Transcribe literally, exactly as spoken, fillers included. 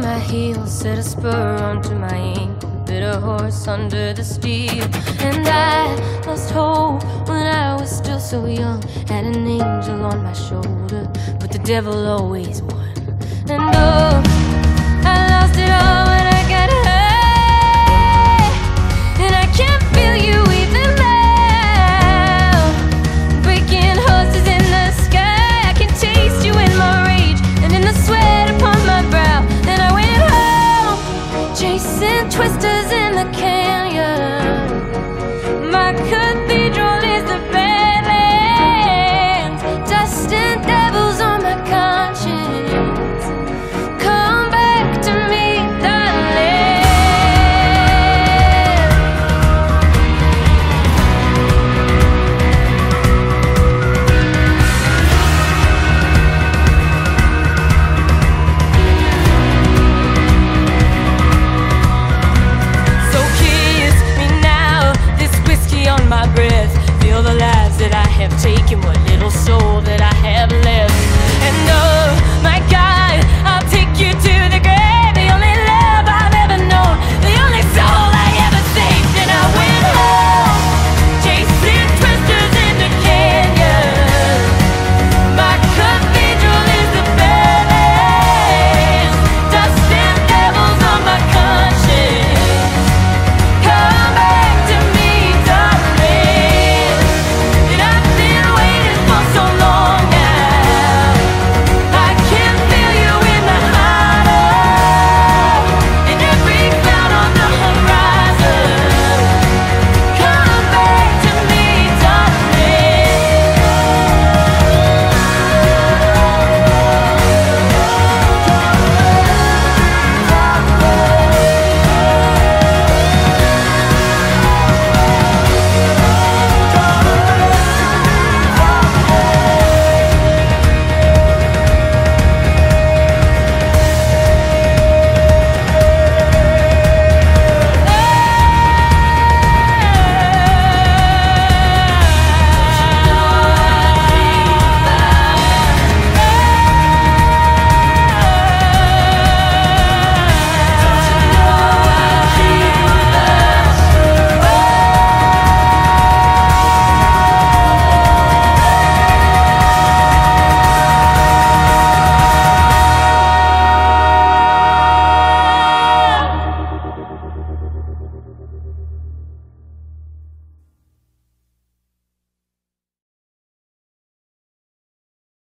my heels set a spur onto my ankle, bit a horse under the steel. And I lost hope when I was still so young, had an angel on my shoulder, but the devil always won. And oh, I lost it all when I got high, and I can't feel you even now. Breaking horses in the sky, I can taste you in my rage and in the sweat upon my brow. Then I went home, chasing twisters in the canyon. My cathedral